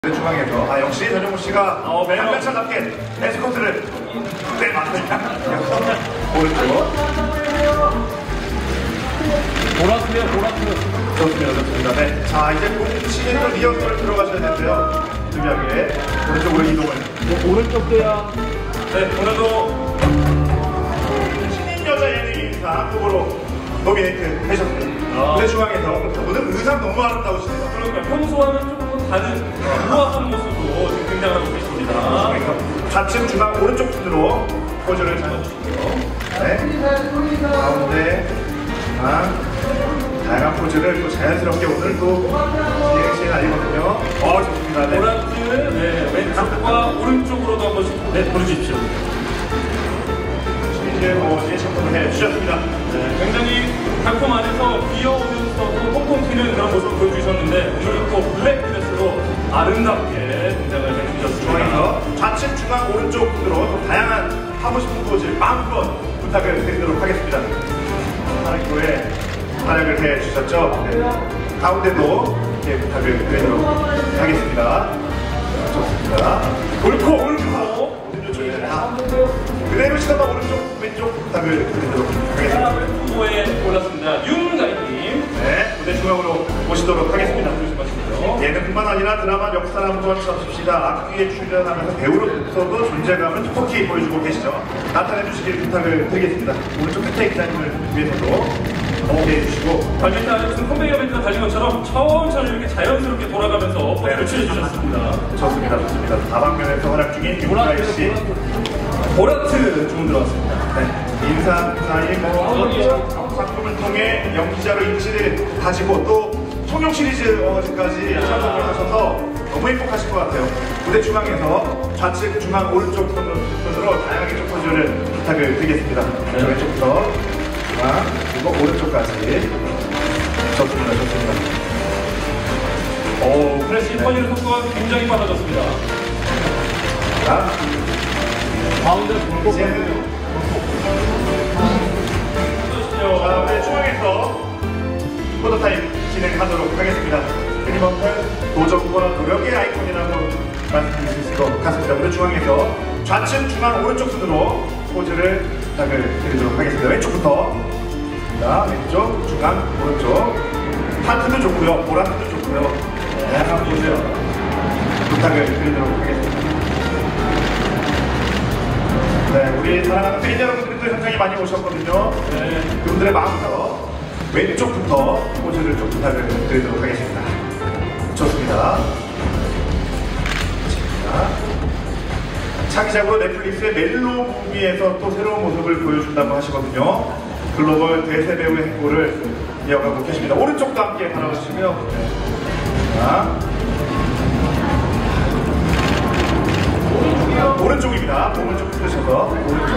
중앙에서 역시 전용우 씨가 한명차답게 에스코트를 맞습니다. 오른쪽 보라트요. 좋습니다. 네. 자, 이제 본인도 리허설 들어가셔야 되는데요. 준비하게 오른쪽으로 이동을. 오른쪽도야. 네, 오늘도 신인 여자 예능 인사 후보로 노미네이트 되셨습니다. 무대 중앙에서 오늘 의상 너무 아름다우시네요. 그러니까 평소와는 조금 다른 우아한 모습으로 지금 등장하고 있습니다. 좌측 중앙 오른쪽 순으로 포즈를 잡아주시고요. 네. 가운데 다양한 포즈를 또 자연스럽게 오늘 또 진행시에 알리거든요. 좋습니다. 네. 보라트, 왼쪽과 오른쪽으로도 한 번씩 보여주십시오. 이제 참석을 해주셨습니다. 굉장히 작품 안에서 귀여우면서도 통통 튀는 그런 모습을 보여주셨는데 오늘은 또 블랙 드레스로 아름답게 등장을 해주셨습니다. 중앙에서 좌측 중앙 오른쪽 순으로 또 다양한 하고 싶은 포즈 마음껏 부탁을 드리도록 하겠습니다. 사랑교회 활약을 해주셨죠? 네. 가운데도 이렇게 부탁을 드리도록 하겠습니다. 좋습니다. 옳고 그대로 치다가 오른쪽 왼쪽 부탁을 드리도록 하겠습니다. 후보에 올랐습니다. 윤가희님. 네, 무대 중앙으로 모시도록 하겠습니다. 예능뿐만 아니라 드라마 역사를 한번 쳐주십시다. 악귀에 출연하면서 배우로서도 존재감을 톡톡히 보여주고 계시죠. 나타내주시길 부탁을 드리겠습니다. 오른쪽 끝에 기자님을 위해서도 함께 해주시고 발매타 무슨 컴백이어 멘트가 달린 것처럼 천천히 이렇게 자연스럽게 돌아가면서 포즈를 취해주셨습니다. 좋습니다. 다방면에서 활약 중인 윤가희 씨. 보라트 주문 들어왔습니다. 네, 인상 사이 작품을 통해 연기자로 인지를 가지고 또 통영 시리즈까지 참석을 하셔서 너무 행복하실 것 같아요. 무대 중앙에서 좌측 중앙 오른쪽 손으로 다양하게 좀 포즈를 부탁을 드리겠습니다. 왼쪽부터 중앙 그리고 오른쪽까지. 좋습니다. 프레시 퍼즐 속도가 굉장히 빨라졌습니다. 자, 가운데 돌고 무대 중앙에서 포토타임 진행하도록 하겠습니다. 끊임없는 도전과 노력의 아이콘이라고 말씀드릴 수 있을 것 같습니다. 무대 중앙에서 좌측 중앙 오른쪽 순으로 포즈를 부탁을 드리도록 하겠습니다. 왼쪽부터 왼쪽 중앙 오른쪽 하트도 좋고요, 보라트도 좋고요. 다양한 포즈 부탁을 드리도록 하겠습니다. 네, 우리 사랑하는 팬 여러분들도 현장에 많이 오셨거든요. 그분들의 마음으로 왼쪽부터 포즈를 좀 부탁을 드리도록 하겠습니다. 좋습니다. 차기작으로 넷플릭스의 멜로 무비에서 또 새로운 모습을 보여준다고 하시거든요. 글로벌 대세 배우의 행보를 이어가고 계십니다. 오른쪽도 함께 바라보시고요. 오른쪽입니다. 몸을 좀 풀으셔서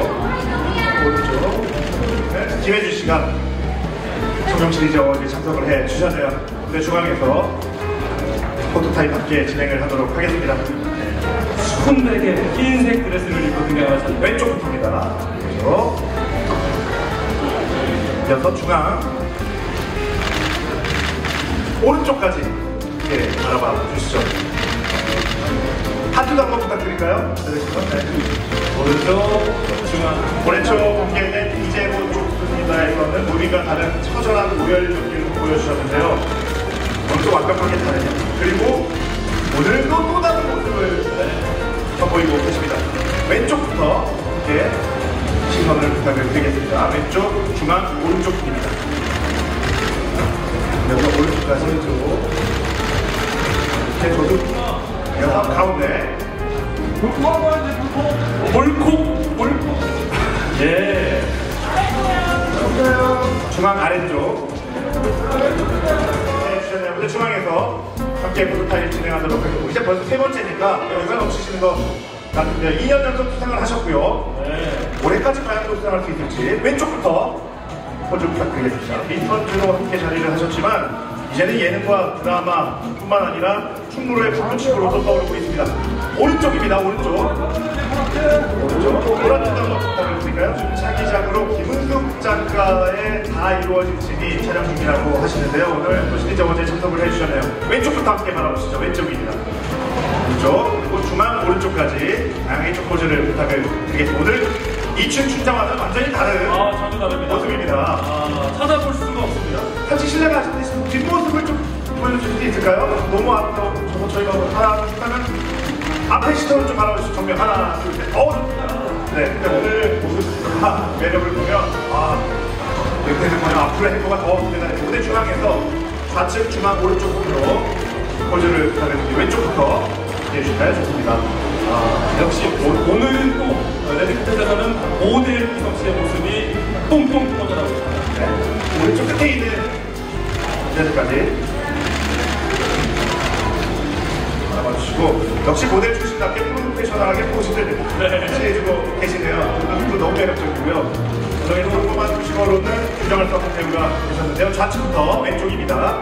오른쪽. 네, 김혜주 씨가 청룡 시리즈 어워즈에 참석을 해주셨네요. 무대 중앙에서 포토타임 함께 진행을 하도록 하겠습니다. 순백의 흰색 드레스를 입고 등장하셨습니다. 왼쪽부터입니다. 이어서 중앙 오른쪽까지 이렇게 바라봐 주시죠. 하트도 한번 부탁드릴까요? 오른쪽 중앙 오른쪽 공개된 이재호 쪽입니다에서는 우리가 다른 처절한 우열 연기를 보여주셨는데요. 오늘도 완벽하게 다르죠. 그리고 오늘도 또 다른 모습을 선보이고 계십니다. 왼쪽부터 이렇게 시선을 부탁을 드리겠습니다. 왼쪽, 중앙, 오른쪽입니다. 여기서 오른쪽까지 이렇게 저도 여기서 가운데 볼콕 예. 중앙 아래쪽 해주셨네요. 무대 중앙에서 함께 포토타임 진행하도록 하겠고 이제 벌써 세 번째니까 영향 없으시는 것 같은데요. 2년 연속 수상을 하셨고요. 올해까지 과연 또 수상할 수 있을지 왼쪽부터 포즈 부탁드리겠습니다. 인턴즈로 함께 자리를 하셨지만 이제는 예능과 드라마 뿐만 아니라 충무로의 부문치고로도 떠오르고 있습니다. 오른쪽입니다. 오른쪽 보라트도 한번 부탁을 드릴까요? 차기작으로 김은숙 작가의 다 이루어진 신이 촬영 중이라고 하시는데요. 오늘 또 시리즈 어워즈에 참석을 해주셨네요. 왼쪽부터 함께 바라보시죠. 왼쪽입니다. 오른쪽까지 다양하게 좀 포즈를 부탁을 드리겠습니다. 오늘 2층 춘장와는 완전히 다른 전혀 다릅니다. 모습입니다. 찾아볼 수가 없습니다. 사실 실내가 아시다시피 뒷모습을 좀 보여줄 수 있을까요? 너무 앞으로 저희가 하나 둘셋하면 앞에 시선을 좀 바라보시죠. 정면 하나 둘셋 좋습니다. 네, 근데 오늘 모습과 매력을 보면 여기는 그냥 앞으로 행보가 더 대단해요. 무대 중앙에서 좌측 중앙 오른쪽으로 포즈를 부탁드립니다. 왼쪽부터 해주실까요? 좋습니다. 역시 오늘은 또 레드카펫에서는 모델 이성 씨의 모습이 똥똥 터져나오고 있습니다. 네, 오른쪽 끝에 있는 레드까지 잡아주시고 역시 모델 출신답게 프로페셔널하게 포즈를 취해주고 계시네요. 또 너무 매력적이고요. 저희도 궁금한 수식어로는 규정을 썼던 배우가 되셨는데요. 좌측부터 왼쪽입니다.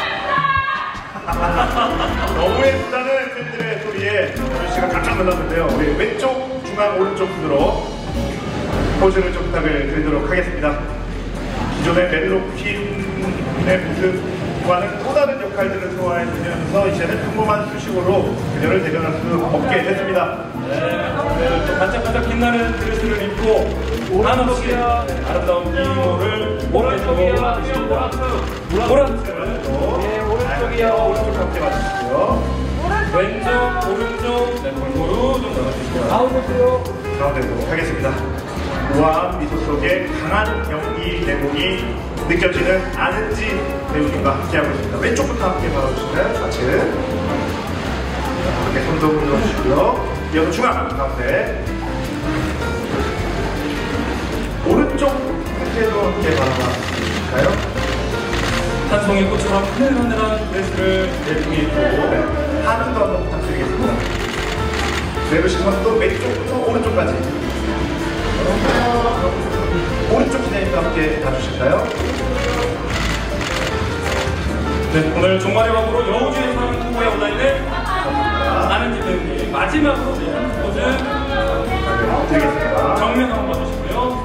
너무 예쁘다는 팬들의 소리에 씨가 깜짝 놀랐는데요. 우리 왼쪽, 중앙, 오른쪽 순으로 포즈를 좀 부탁을 드리도록 하겠습니다. 기존의 멜로퀸의 모습과는 또 다른 역할들을 소화해주면서 이제는 평범한 수식어로 그녀를 대변할 수 없게 됐습니다. 네, 또 반짝반짝 빛나는 드레스를 입고 한없이 아름다운 미모를 보라트로 보여주십니다. 보라트. 오른쪽이요. 오른쪽 함께 맞추시고요. 왼쪽, 오른쪽, 골고루 좀 잡아주시고요. 가운데도요. 가운데도 하겠습니다. 우아한 미소 속에 강한 연기 내공이 느껴지는 안은지 배우님과 함께하고 있습니다. 왼쪽부터 함께 바라보시면 좌측. 이렇게 손도 흔들어주시고요. 이어서 중앙 가운데. 오른쪽 끝에도 함께 바라봐주실까요? 한 송이 꽃처럼 하늘하늘한 드레스를 내리고 있고 하늘도 한번 부탁드리겠습니다. 내려오신 것도 왼쪽부터 오른쪽까지. 오른쪽 진행과 함께 봐주실까요? 네, 오늘 종말의 왕으로 여우주의 사랑 후보에 올라있는 안은지 배우님 마지막으로 내는 포즈 드리겠습니다. 정면 한번 봐주시고요.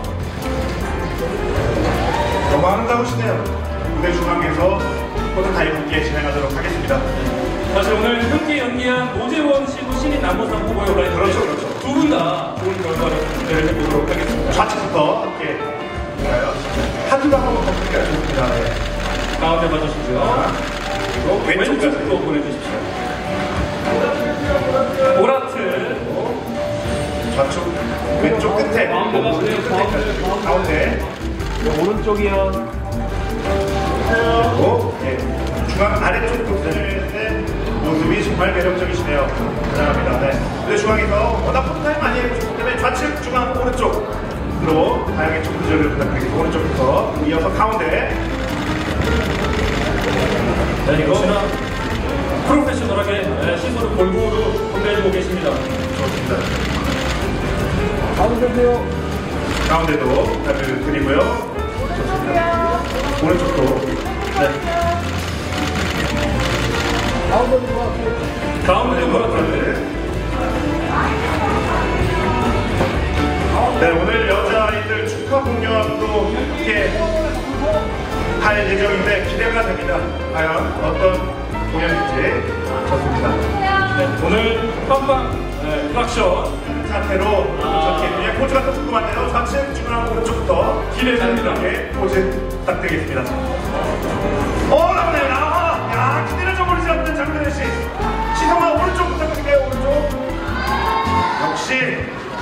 너무 아름다우시네요. 무대 중앙에서 포토타임 함께 진행하도록 하겠습니다. 사실 오늘 함께 연기한 노재원 씨도 신인 남보상 후보에 올라있는데 그렇죠. 두 분 다 좋은 결과를 기대를 해보도록 하겠습니다. 좌측부터 함께 볼까요? 하트도 한번 부탁드리겠습니다. 네. 가운데 봐주시고요. 그리고 왼쪽으로 보내주십시오. 보라트. 좌측, 왼쪽 끝에, 가운데, 오른쪽이요. 그리고 중앙 아래쪽 부분의 모습이 정말 매력적이시네요. 감사합니다. 네. 근데 중앙에서 워낙 포토타임 많이 해보셨기 때문에 좌측, 중앙, 오른쪽으로 다양하게 좀 구조를 부탁드리겠습니다. 오른쪽부터 이어서 가운데. 네, 역시나 프로페셔널하게 시선을 골고루 건배해주고 계십니다. 좋습니다. 가운데도요. 가운데도 부탁드리고요. 좋습니다. 오른쪽도. 네. 가운데도 좋았어요. 가운데 보라트. 네, 오늘 여자아이들 축하 공연도 함께 할 예정인데 기대가 됩니다. 과연 어떤 공연인지. 좋습니다. 네, 오늘 빵빵 플락션 상태로 저렇게 포즈가 또 궁금한데요. 좌측, 중앙, 오른쪽부터 기대됩니다. 포즈 부탁드리겠습니다. 나오네요. 나와! 야, 기대를 저버리지 않는 장도현 씨. 시선만 오른쪽 부탁드릴게요. 오른쪽. 역시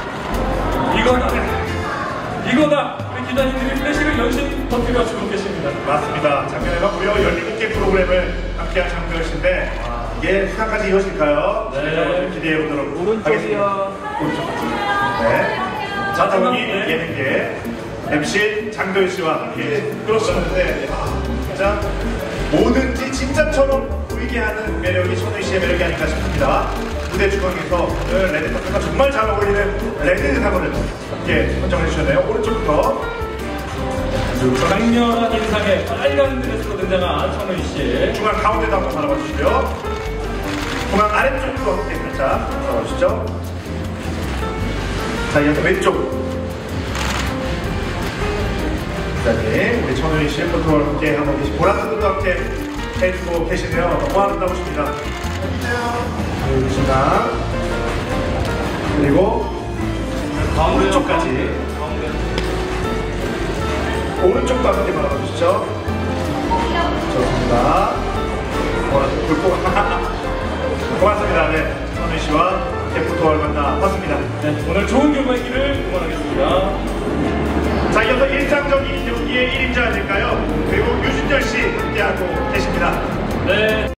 이거다. 우리 기자님들이 플래시를 연신 터뜨려 주고 계십니다. 맞습니다. 작년에는 무려 17개 프로그램을 함께한 장도현 씨인데 이게 수상까지 이어질까요? 네. 기대해 보도록 하겠습니다. 오른쪽. 네. 자타운이 예능계 MC 장도현 씨와 함께 끌어주셨는데 진짜 뭐든지 진짜처럼 보이게 하는 매력이 천우희 씨의 매력이 아닌가 싶습니다. 무대 중앙에서 레드 카펫과 정말 잘 어울리는 레드 사고를 함께 선정해 주셨네요. 오른쪽부터 강렬한 인상에 빨간 드레스로 등장한 천우희 씨. 중앙 가운데도 한번 바라봐 주시고요. 중앙 아래쪽으로 함께 살짝 바라봐 주시죠. 자, 이어서 왼쪽. 네, 우리 천우희 씨의 포토를 함께 하고 계신 보라트도 함께 해주고 계시네요. 너무 아름다우십니다. 안녕하세요. 중앙. 그리고 오른쪽까지. 오른쪽도 한번 바라봐주시죠. 좋습니다. 고맙습니다. 네, 선우 씨와 데프토를 만나봤습니다. 네, 오늘 좋은 결과이기를 응원하겠습니다. 자, 이어서 일상적인 경기의 1인자 아닐까요? 그리고 유준열 씨 함께하고 계십니다. 네.